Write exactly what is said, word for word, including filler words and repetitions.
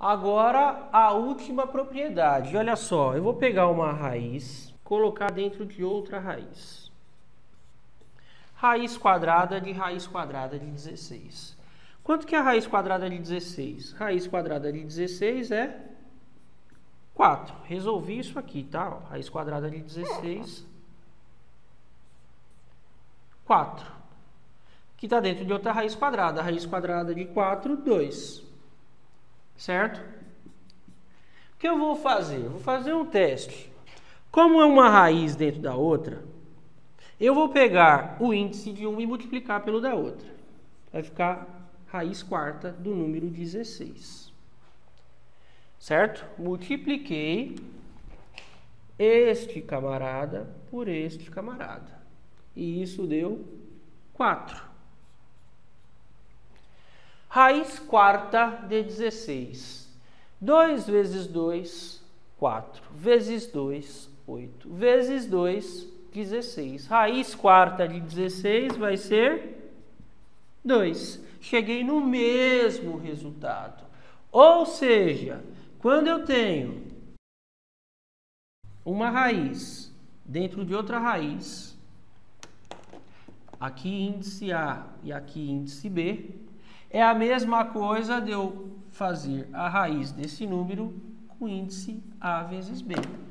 Agora, a última propriedade. Olha só, eu vou pegar uma raiz, colocar dentro de outra raiz. Raiz quadrada de raiz quadrada de dezesseis. Quanto que é a raiz quadrada de dezesseis? Raiz quadrada de dezesseis é quatro. Resolvi isso aqui, tá? Ó, raiz quadrada de dezesseis, quatro. Que está dentro de outra raiz quadrada. A raiz quadrada de quatro, dois. Certo? O que eu vou fazer? Eu vou fazer um teste. Como é uma raiz dentro da outra, eu vou pegar o índice de uma e multiplicar pelo da outra. Vai ficar raiz quarta do número dezesseis. Certo? Multipliquei este camarada por este camarada. E isso deu quatro. Raiz quarta de dezesseis. dois vezes dois, quatro. Vezes dois, oito. Vezes dois, dezesseis. Raiz quarta de dezesseis vai ser dois. Cheguei no mesmo resultado. Ou seja, quando eu tenho uma raiz dentro de outra raiz, aqui índice A e aqui índice B, é a mesma coisa de eu fazer a raiz desse número com índice A vezes B.